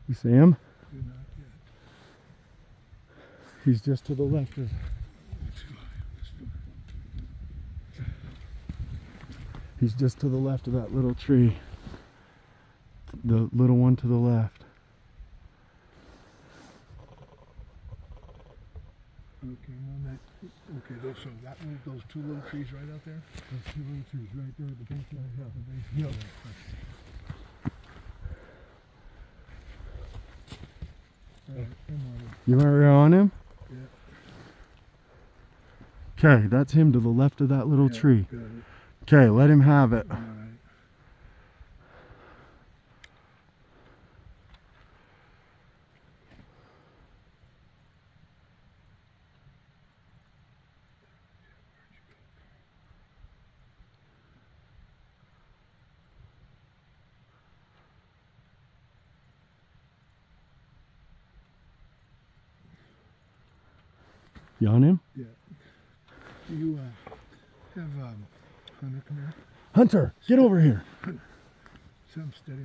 You see him? Do not yet. He's just to the left of. He's just to the left of that little tree. The little one to the left. Okay, no, that. Okay, so that one, those two little trees right out there. Those two little trees right there at the base of the hill. The base. All right, I'm on it. You are on him? Yeah. Okay, that's him to the left of that little Yeah, tree. got it. Okay, let him have it. All right. You on him? Yeah. Do you have Hunter come here? Hunter, get over here. Some steady.